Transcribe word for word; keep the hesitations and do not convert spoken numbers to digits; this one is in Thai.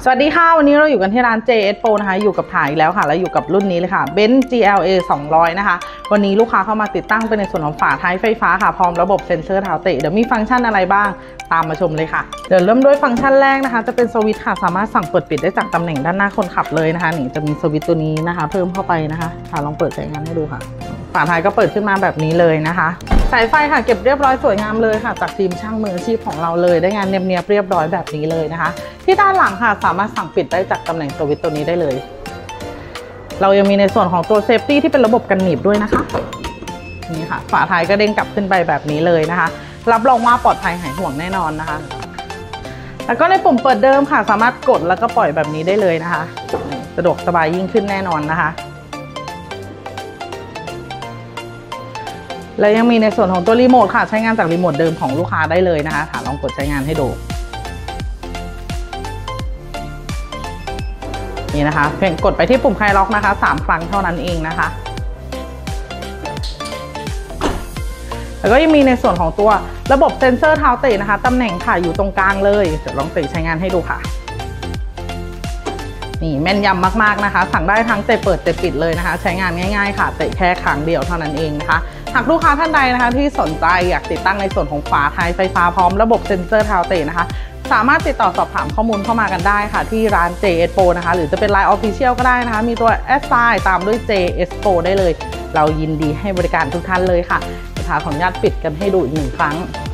สวัสดีค่ะวันนี้เราอยู่กันที่ร้าน เจ เอส Pro นะคะอยู่กับถ่ายแล้วค่ะแล้วอยู่กับรุ่นนี้เลยค่ะ Benz จี แอล เอ สองร้อยนะคะวันนี้ลูกค้าเข้ามาติดตั้งเป็นในส่วนของฝาท้ายไฟฟ้าค่ะพร้อมระบบเซ็นเซอร์เท้าเตะเดี๋ยวมีฟังก์ชันอะไรบ้างตามมาชมเลยค่ะเดี๋ยวเริ่มด้วยฟังก์ชันแรกนะคะจะเป็นสวิตช์ค่ะสามารถสั่งเปิดปิดได้จากตำแหน่งด้านหน้าคนขับเลยนะคะนี่จะมีสวิตช์ตัวนี้นะคะเพิ่มเข้าไปนะคะค่ะลองเปิดใช้งานให้ดูค่ะฝาท้ายก็เปิดขึ้นมาแบบนี้เลยนะคะสายไฟค่ะเก็บเรียบร้อยสวยงามเลยค่ะจากทีมช่างมืออาชีพของเราเลยได้งานเนียบๆเรียบร้อยแบบนี้เลยนะคะที่ด้านหลังค่ะสามารถสั่งปิดได้จากตำแหน่งสวิตช์ตัวนี้ได้เลยเรายังมีในส่วนของตัวเซฟตี้ที่เป็นระบบกันหนีบด้วยนะคะนี่ค่ะฝาท้ายก็เด้งกลับขึ้นไปแบบนี้เลยนะคะรับรองว่าปลอดภัยหายห่วงแน่นอนนะคะแล้วก็ในปุ่มเปิดเดิมค่ะสามารถกดแล้วก็ปล่อยแบบนี้ได้เลยนะคะสะดวกสบายยิ่งขึ้นแน่นอนนะคะและยังมีในส่วนของตัวรีโมทค่ะใช้งานจากรีโมทเดิมของลูกค้าได้เลยนะคะค่ะลองกดใช้งานให้ดูนี่นะคะเพียงกดไปที่ปุ่มคลายล็อกนะคะสามครั้งเท่านั้นเองนะคะแล้วก็ยังมีในส่วนของตัวระบบเซ็นเซอร์เท้าเตะนะคะตำแหน่งค่ะอยู่ตรงกลางเลยเดี๋ยวลองเตะใช้งานให้ดูค่ะนี่แม่นยำมากๆนะคะสั่งได้ทั้งเตะเปิดเตะปิดเลยนะคะใช้งานง่ายๆค่ะเตะแค่ครั้งเดียวเท่านั้นเองนะคะหากลูกค้าท่านใดนะคะที่สนใจอยากติดตั้งในส่วนของฝาท้ายไฟฟ้าพร้อมระบบเซ็นเซอร์เท้าเตะนะคะสามารถติดต่อสอบถามข้อมูลเข้ามากันได้ค่ะที่ร้าน เจ เอส Pro นะคะหรือจะเป็น ไลน์ Official ก็ได้นะคะมีตัว แอด ไซน์ ตามด้วย เจ เอส Pro ได้เลยเรายินดีให้บริการทุกท่านเลยค่ะจะขออนุญาตปิดกันให้ดูอีกหนึ่งครั้ง